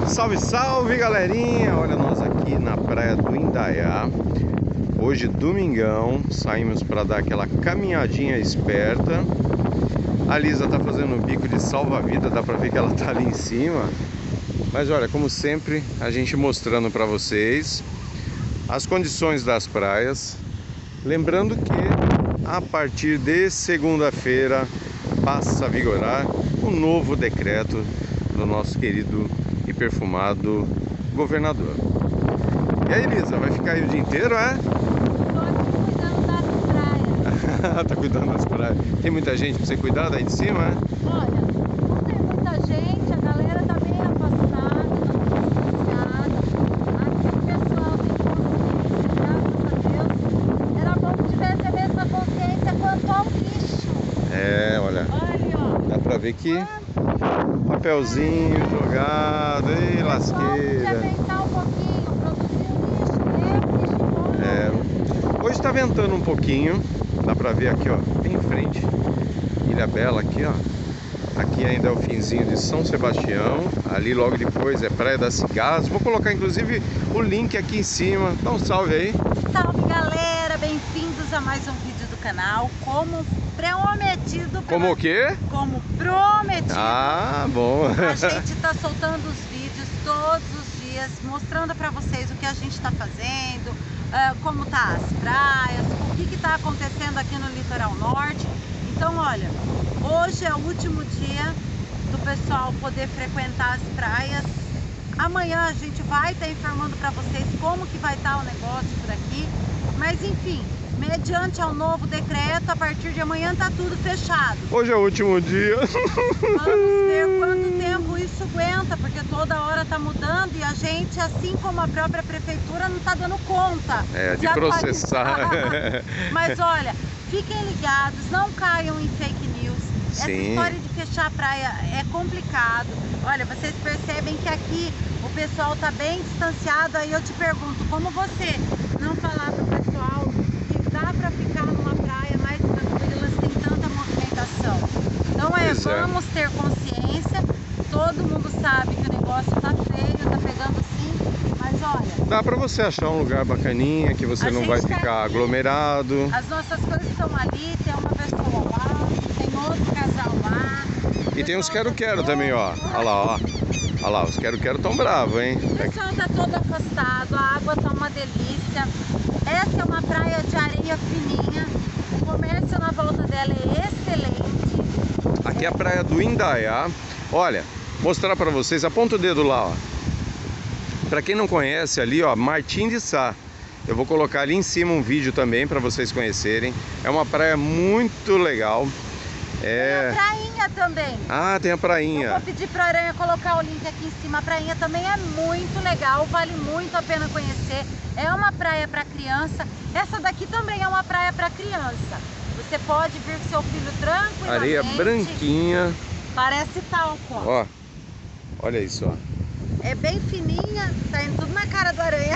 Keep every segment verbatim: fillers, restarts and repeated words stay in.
Salve, salve, galerinha! Olha nós aqui na praia do Indaiá. Hoje, domingão, saímos para dar aquela caminhadinha esperta. A Lisa tá fazendo um bico de salva-vida, dá pra ver que ela tá ali em cima. Mas olha, como sempre, a gente mostrando para vocês as condições das praias. Lembrando que a partir de segunda-feira passa a vigorar o novo decreto do nosso querido e perfumado governador. E aí, Lisa, vai ficar aí o dia inteiro, é? Tô cuidando das praias. Tá cuidando das praias. Tem muita gente pra você cuidar daí de cima, é? Olha, não tem muita gente, a galera tá bem afastada, tá distanciada. Aqui o pessoal tem consciência, graças a Deus. Era bom que tivesse a mesma consciência quanto ao lixo. É, olha, Olha, ó. dá pra ver que papelzinho jogado, ei, lasqueira. Podia pensar um pouquinho, produzir o lixo, né? O lixo embora. É, hoje tá ventando um pouquinho, dá pra ver aqui, ó, bem em frente, Ilha Bela aqui, ó. Aqui ainda é o finzinho de São Sebastião, ali logo depois é Praia das Cigarras. Vou colocar inclusive o link aqui em cima, dá um salve aí. Salve, galera, bem-vindos a mais um vídeo do canal, como prometido. Como pela... o quê? Como prometido. Ah, bom. A gente tá soltando os vídeos todos os dias, mostrando pra vocês o que a gente tá fazendo, uh, como tá as praias, o que que tá acontecendo aqui no litoral norte. Então, olha, hoje é o último dia do pessoal poder frequentar as praias. Amanhã a gente vai estar informando para vocês como que vai estar o negócio por aqui. Mas enfim, mediante ao novo decreto, a partir de amanhã tá tudo fechado. Hoje é o último dia. Vamos ver quanto tempo isso aguenta, porque toda hora tá mudando e a gente, assim como a própria prefeitura, não tá dando conta É, de, de processar. Mas olha, fiquem ligados, não caiam em fake news. Essa Sim. história de fechar a praia é complicado. Olha, vocês percebem que aqui o pessoal tá bem distanciado. Aí eu te pergunto, como você não falar pro pessoal que dá para ficar numa praia mais tranquila sem tanta movimentação? Então é, Pois é. vamos ter consciência. Todo mundo sabe que o negócio tá feio, tá pegando sim, mas olha... Dá pra você achar um lugar bacaninha, que você A não gente vai tá ficar aqui. aglomerado. As nossas coisas estão ali, tem uma pessoa lá, tem outro casal lá. E tem uns quero-quero também, ó. Olha lá, ó. Olha lá, os quero-quero tão bravos, hein? O pessoal tá todo afastado, a água tá uma delícia. Essa é uma praia de areia fininha. O comércio na volta dela é excelente. Aqui é a praia do Indaiá. Olha, mostrar pra vocês, aponta o dedo lá, ó. Pra quem não conhece ali, ó, Martim de Sá. Eu vou colocar ali em cima um vídeo também pra vocês conhecerem. É uma praia muito legal. É... Tem a prainha também. Ah, tem a Eu prainha. vou pedir pra Aranha colocar o link aqui em cima. A prainha também é muito legal, vale muito a pena conhecer. É uma praia para criança. Essa daqui também é uma praia para criança. Você pode vir com seu filho tranquilamente. Areia branquinha. Parece talco, ó. Ó, olha isso, ó. É bem fininha, tá indo tudo na cara do Aranha.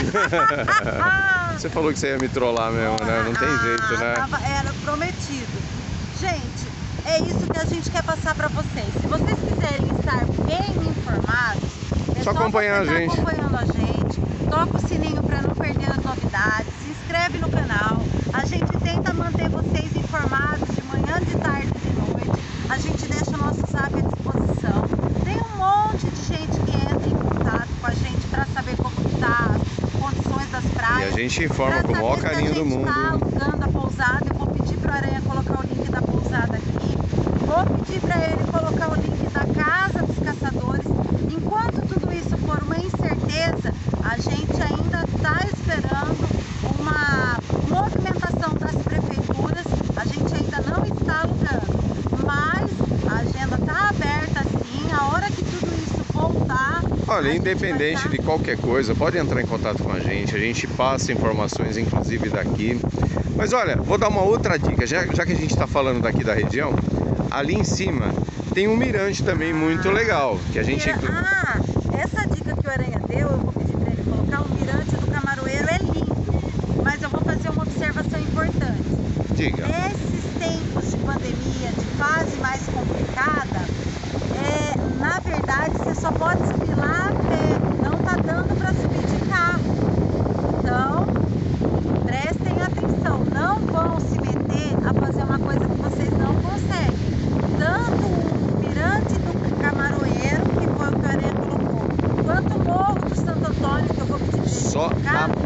Você falou que você ia me trollar mesmo, né? Não tem Ah, jeito, né? tava- era prometido. Gente, é isso que a gente quer passar pra vocês. Se vocês quiserem estar bem informados, é Só só acompanhar você a tá gente. acompanhando a gente. Toca o sininho para não perder as novidades. Se inscreve no canal. A gente tenta manter vocês informados de manhã, de tarde e de noite. A gente deixa o nosso zap à disposição. Tem um monte de gente que entra em contato com a gente para saber como tá as condições das praias. E a gente informa Pra com o maior saber se carinho do a gente tá mundo. alugando a pousada. Eu vou pedir para o Aranha colocar o link da pousada aqui. Vou pedir para ele colocar o link da Casa dos Caçadores. Enquanto tudo isso for uma incerteza, a gente ainda está esperando uma movimentação das prefeituras. A gente ainda não está alugando, mas a agenda está aberta sim. A hora que tudo isso voltar... Olha, independente de qualquer coisa, pode entrar em contato com a gente. A gente passa informações, inclusive daqui. Mas olha, vou dar uma outra dica. Já, já que a gente está falando daqui da região, ali em cima tem um mirante também muito legal. Que a gente... Ah, essa dica que o Aranha deu, eu vou pedir para ele colocar. O mirante do Camaroeiro é lindo, mas eu vou fazer uma observação importante. Diga. Nesses tempos de pandemia, de fase mais complicada, é, na verdade você só pode subir lá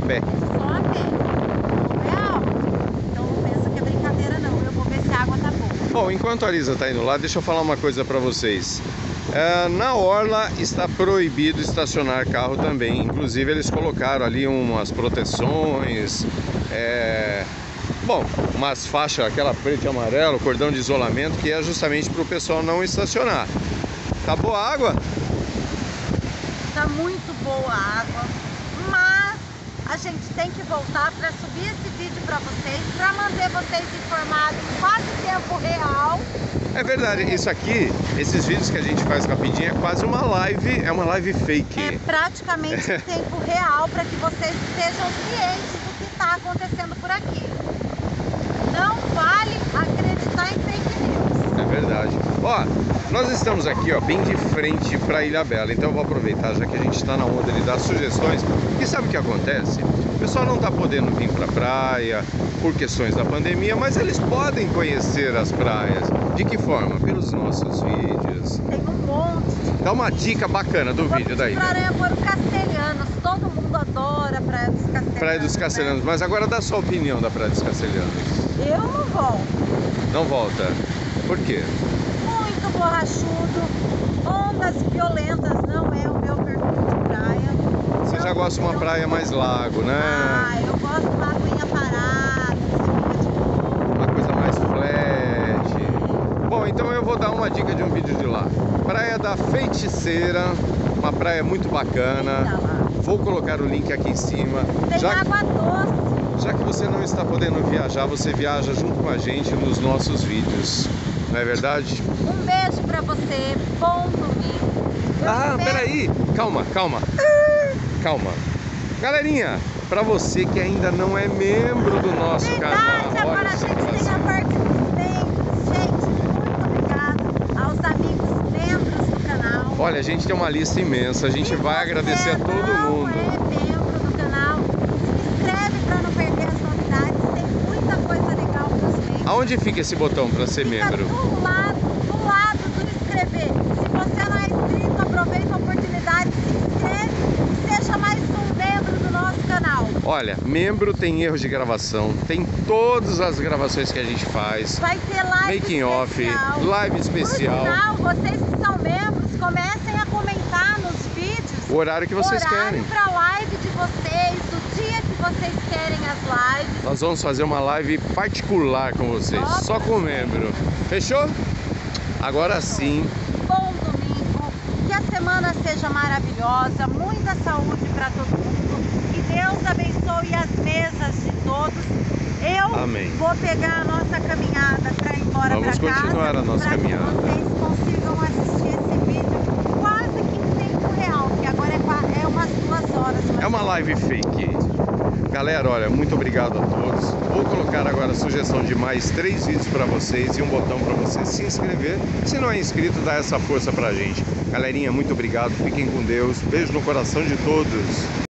pé. É só a pé. Não é água. Então não pensa que é brincadeira não. Eu vou ver se a água tá boa. Bom, enquanto a Lisa tá indo lá, deixa eu falar uma coisa para vocês. É, na orla está proibido estacionar carro também. Inclusive eles colocaram ali umas proteções, é, bom, umas faixas, aquela preta e amarelo, cordão de isolamento, que é justamente para o pessoal não estacionar. Tá boa a água? Tá muito boa a água, mas a gente tem que voltar para subir esse vídeo para vocês, para manter vocês informados em quase tempo real. É verdade, isso aqui, esses vídeos que a gente faz rapidinho, é quase uma live, é uma live fake. É praticamente em tempo real para que vocês estejam cientes do que está acontecendo por aqui. Não vale acreditar em fake news. É verdade. Ó, nós estamos aqui, ó, bem de frente para Ilhabela, então eu vou aproveitar, já que a gente está na onda de dar sugestões, e sabe o que acontece? O pessoal não está podendo vir para a praia por questões da pandemia, mas eles podem conhecer as praias. De que forma? Pelos nossos vídeos. Tem um monte. Dá uma dica bacana do vídeo daí. Praia por Castelhanos, todo mundo adora Praia dos Castelhanos. Praia dos Castelhanos, né? mas agora dá sua opinião da Praia dos Castelhanos. Eu não volto. Não volta. Por quê? Muito borrachudo, ondas violentas, não é o meu perfil de praia. Você já gosta de uma praia mais lago, né? Ah, eu gosto de uma aguinha parada, que fica de boa. Uma coisa mais flat. Bom, então eu vou dar uma dica de um vídeo de lá. Praia da Feiticeira, uma praia muito bacana. Vou colocar o link aqui em cima. Tem já, água doce. já que você não está podendo viajar, você viaja junto com a gente nos nossos vídeos. Não é verdade? Um beijo pra você, bom domingo. Eu Ah, espero... peraí, calma, calma, calma. Galerinha, pra você que ainda não é membro do nosso Verdade, canal, agora olha a só gente que tem a parte dos membros. Gente, muito obrigada aos amigos membros do canal. Olha, a gente tem uma lista imensa, a gente Se vai você agradecer a todo não mundo. é membro do canal, se inscreve pra não perder as novidades, tem muita coisa legal pros membros. Aonde fica esse botão para ser Fica membro? do lado, do lado do inscrever. Se você não é inscrito, aproveita a oportunidade, se inscreve e seja mais um membro do nosso canal. Olha, membro tem erro de gravação, tem todas as gravações que a gente faz, Vai ter live making off, especial. live especial, Por sinal, vocês que são membros, comecem a comentar nos vídeos o horário que vocês o horário querem. para live de vocês, o dia que vocês querem as lives. Nós vamos fazer uma live particular com vocês, Só só com membro. Fechou? Agora sim. Bom domingo, que a semana seja maravilhosa, muita saúde para todo mundo, que Deus abençoe as mesas de todos. Eu Amém. vou pegar a nossa caminhada para ir embora para Vamos casa. continuar a nossa pra caminhada. que vocês consigam assistir esse vídeo quase que em tempo real, que agora é, qua- é umas duas horas. mais É uma live fake. Galera, olha, muito obrigado a todos. Vou colocar agora a sugestão de mais três vídeos para vocês e um botão para você se inscrever. Se não é inscrito, dá essa força pra gente. Galerinha, muito obrigado. Fiquem com Deus. Beijo no coração de todos.